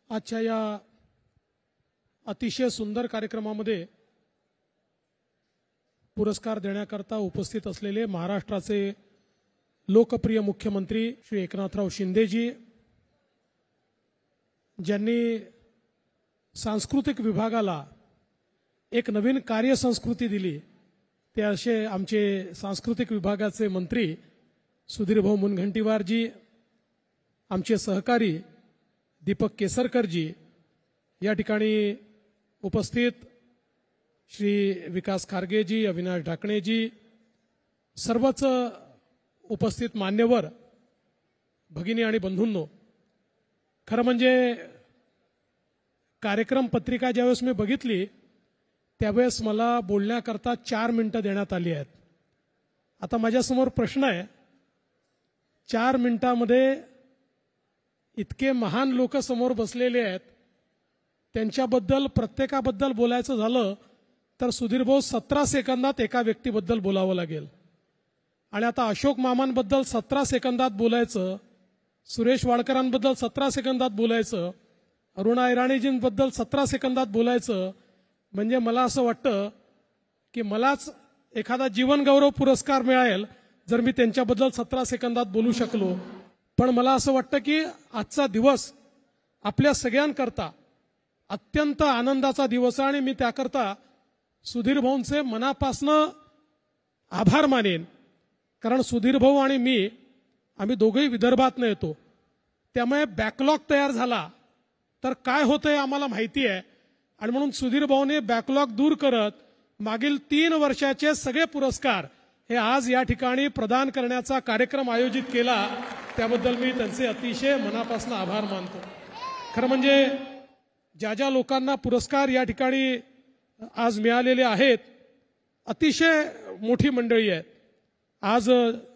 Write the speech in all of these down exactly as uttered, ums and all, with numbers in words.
आजच्या या अतिशय सुंदर कार्यक्रमामध्ये पुरस्कार देण्याकरता उपस्थित असलेले महाराष्ट्राचे लोकप्रिय मुख्यमंत्री श्री एकनाथराव शिंदेजी, ज्यांनी सांस्कृतिक विभागाला एक नवीन कार्यसंस्कृती दिली, ते असे आमचे सांस्कृतिक विभागाचे मंत्री सुधीरभाऊ मुनगंटीवारजी, आमचे सहकारी दीपक केसरकरजी, या ठिकाणी उपस्थित श्री विकास खारगेजी, अविनाश ढाकणेजी, सर्वच उपस्थित मान्यवर भगिनी आणि बंधूंनो, खरं म्हणजे कार्यक्रम पत्रिका ज्यावेळेस मी बघितली त्यावेळेस मला बोलण्याकरता चार मिनिटं देण्यात आली आहेत. आता माझ्यासमोर प्रश्न आहे, चार मिनिटांमध्ये इतके महान लोक समोर बसलेले आहेत, त्यांच्याबद्दल प्रत्येकाबद्दल बोलायचं झालं तर सुधीरभाऊ सतरा सेकंदात एका व्यक्तीबद्दल बोलावं लागेल. आणि आता अशोक मामांबद्दल सतरा सेकंदात बोलायचं, सुरेश वाडकरांबद्दल सतरा सेकंदात बोलायचं, अरुणा इराणीजींबद्दल सतरा सेकंदात बोलायचं, म्हणजे मला असं वाटतं की मलाच एखादा जीवनगौरव पुरस्कार मिळेल जर मी त्यांच्याबद्दल सतरा सेकंदात बोलू शकलो. पण मला असं वाटतं की आजचा दिवस आपल्या सगळ्यांकरता अत्यंत आनंदाचा दिवस आहे आणि मी त्याकरता सुधीर भाऊंचे मनापासनं आभार मानेन. कारण सुधीर भाऊ आणि मी आम्ही दोघेही विदर्भातनं येतो, त्यामुळे बॅकलॉग तयार झाला तर काय होतंय आम्हाला माहिती आहे. आणि म्हणून सुधीर भाऊने बॅकलॉग दूर करत मागील तीन वर्षाचे सगळे पुरस्कार हे आज या ठिकाणी प्रदान करण्याचा कार्यक्रम आयोजित केला, त्याबद्दल मी त्यांचे अतिशय मनापासून आभार मानतो. खरं म्हणजे ज्या ज्या लोकांना पुरस्कार या ठिकाणी आज मिळालेले आहेत, अतिशय मोठी मंडळी आहे. आज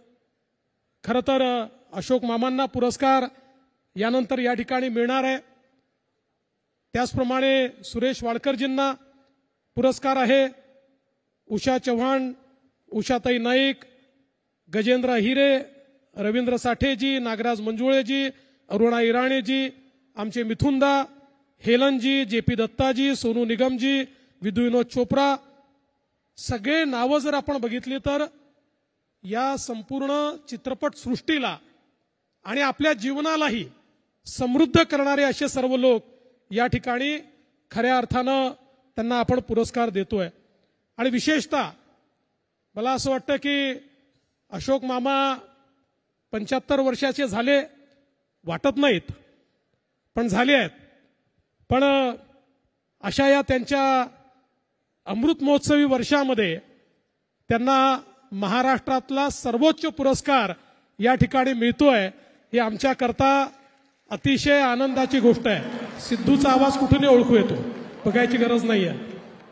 खरं तर अशोक मामांना पुरस्कार यानंतर या ठिकाणी मिळणार आहे. त्याचप्रमाणे सुरेश वाडकरजींना पुरस्कार आहे, उषा चव्हाण, उषाताई नाईक, गजेंद्र हिरे, रवींद्र साठेजी, नागराज मंजुळेजी, अरुणा इराणेजी, आमचे मिथुनदा, हेलनजी, जे पी दत्ताजी, सोनू निगमजी, विदू विनोद चोप्रा, सगळे नावं जर आपण बघितली तर या संपूर्ण चित्रपट सृष्टीला आणि आपल्या जीवनालाही समृद्ध करणारे असे सर्व लोक या ठिकाणी खऱ्या अर्थानं त्यांना आपण पुरस्कार देतोय. आणि विशेषतः मला असं वाटतं की अशोक मामा पंच्याहत्तर वर्षाचे झाले वाटत नाहीत, पण झाले आहेत. पण अशा या त्यांच्या अमृत महोत्सवी वर्षामध्ये त्यांना महाराष्ट्रातला सर्वोच्च पुरस्कार या ठिकाणी मिळतोय, ही आमच्याकरता अतिशय आनंदाची गोष्ट आहे. सिद्धूचा आवाज कुठूनही ओळखू येतो, बघायची गरज नाही आहे.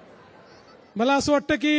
मला असं वाटतं की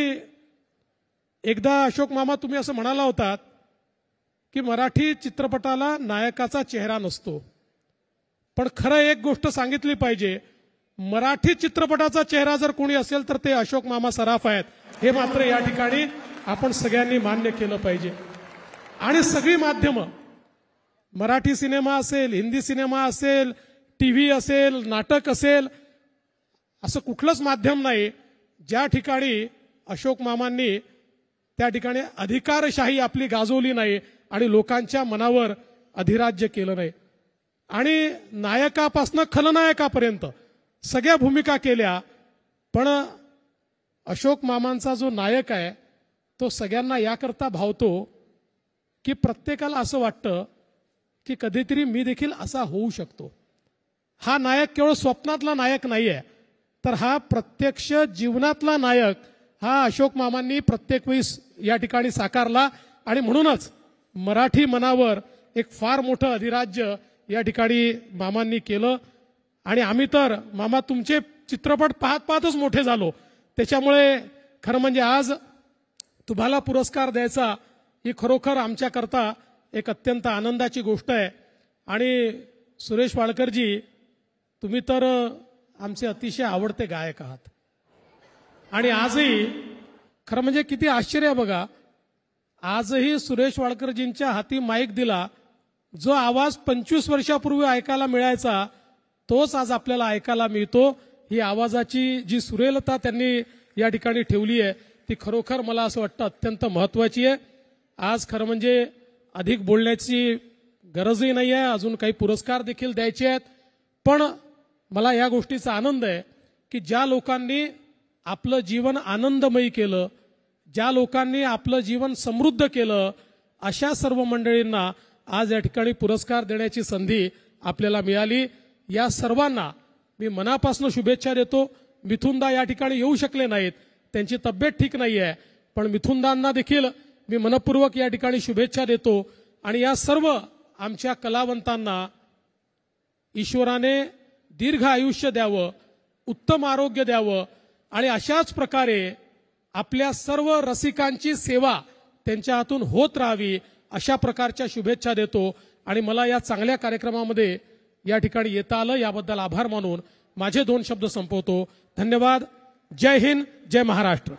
एकदा अशोक मामा तुम्ही असं म्हणाला होतात की मराठी चित्रपटाला नायकाचा चेहरा नसतो, पण खरं एक गोष्ट सांगितली पाहिजे, मराठी चित्रपटाचा चेहरा जर कोणी असेल तर ते अशोक मामा सराफ आहेत, हे मात्र या ठिकाणी आपण सगळ्यांनी मान्य केलं पाहिजे. आणि सगळी माध्यमं, मराठी सिनेमा असेल, हिंदी सिनेमा असेल, टीव्ही असेल, नाटक असेल, असं कुठलंच माध्यम नाही ज्या ठिकाणी अशोक मामांनी त्या ठिकाणी अधिकारशाही आपली गाजवली नाही आणि लोकांच्या मनावर अधिराज्य केलं नाही. आणि नायकापासनं खलनायकापर्यंत सगळ्या भूमिका केल्या, पण अशोक मामांचा जो नायक आहे तो सगळ्यांना याकरता भावतो की प्रत्येकाला असं वाटतं की कधीतरी मी देखील असा होऊ शकतो. हा नायक केवळ स्वप्नातला नायक नाही आहे, तर हा प्रत्यक्ष जीवनातला नायक हा अशोक मामांनी प्रत्येक वेळी या ठिकाणी साकारला. आणि म्हणूनच मराठी मनावर एक फार मोठं अधिराज्य या ठिकाणी मामांनी केलं. आणि आम्ही तर मामा तुमचे चित्रपट पाहत पाहतच मोठे झालो, त्याच्यामुळे खरं म्हणजे आज तुम्हाला पुरस्कार द्यायचा ही खरोखर आमच्याकरता एक अत्यंत आनंदाची गोष्ट आहे. आणि सुरेश वाडकरजी, तुम्ही तर आमचे अतिशय आवडते गायक आहात. आणि आजही खरं म्हणजे किती आश्चर्य बघा, आजही सुरेश वाडकरजींच्या हाती माईक दिला, जो आवाज पंचवीस वर्षापूर्वी ऐकायला मिळायचा तोच आज आपल्याला ऐकायला मिळतो। ही आवाजाची जी सुरेलता त्यांनी या ठिकाणी ठेवली आहे ती खरोखर मला असं वाटतं अत्यंत महत्त्वाची आहे। आज खरं म्हणजे अधिक बोलण्याची गरजही नाही आहे, अजून काही पुरस्कार देखील द्यायचे आहेत, पण मला या गोष्टीचा आनंद आहे की ज्या लोकांनी आपलं जीवन आनंदमयी केलं, ज्या लोकांनी आपलं जीवन समृद्ध केलं, अशा सर्व मंडळींना आज या ठिकाणी पुरस्कार देण्याची संधी आपल्याला मिळाली। या सर्वांना मी मनापासून शुभेच्छा देतो। मिथुनदा या ठिकाणी येऊ शकले नाहीत, त्यांची तब्येत ठीक नाही आहे, पण मिथुनदांना देखील मी मनपूर्वक या ठिकाणी शुभेच्छा देतो। आणि या सर्व आमच्या कलावंतांना ईश्वराने दीर्घ आयुष्य द्यावं, उत्तम आरोग्य द्यावं आणि अशाच प्रकारे आपल्या सर्व रसिकांची सेवा त्यांच्या हातून होत राहावी, अशा प्रकारच्या शुभेच्छा देतो। आणि मला या चांगल्या कार्यक्रमामध्ये या ठिकाणी येता आलं याबद्दल आभार मानून माझे दोन शब्द संपवतो। धन्यवाद। जय हिंद, जय महाराष्ट्र।